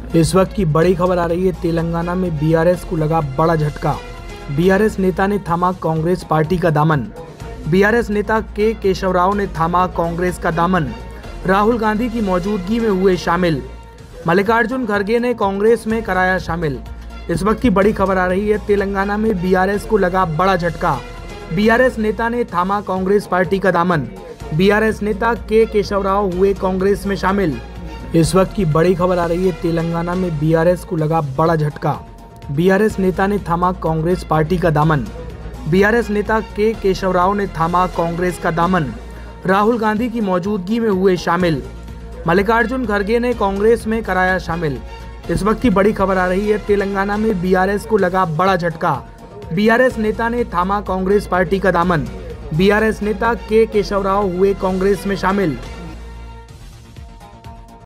इस वक्त की बड़ी खबर आ रही है। तेलंगाना में बीआरएस को लगा बड़ा झटका। बीआरएस नेता ने थामा कांग्रेस पार्टी का दामन। बीआरएस नेता के केशव राव ने थामा कांग्रेस का दामन। राहुल गांधी की मौजूदगी में हुए शामिल। मल्लिकार्जुन खड़गे ने कांग्रेस में कराया शामिल। इस वक्त की बड़ी खबर आ रही है। तेलंगाना में बीआरएस को लगा बड़ा झटका। बीआरएस नेता ने थामा कांग्रेस पार्टी का दामन। बीआरएस नेता के केशव राव हुए कांग्रेस में शामिल। इस वक्त की बड़ी खबर आ रही है। तेलंगाना में बीआरएस को लगा बड़ा झटका। बीआरएस नेता ने थामा कांग्रेस पार्टी का दामन। बीआरएस नेता के केशव राव ने थामा कांग्रेस का दामन। राहुल गांधी की मौजूदगी में हुए शामिल। मल्लिकार्जुन खड़गे ने कांग्रेस में कराया शामिल। इस वक्त की बड़ी खबर आ रही है। तेलंगाना में बीआरएस को लगा बड़ा झटका। बीआरएस नेता ने थामा कांग्रेस पार्टी का दामन। बीआरएस नेता के केशव राव हुए कांग्रेस में शामिल।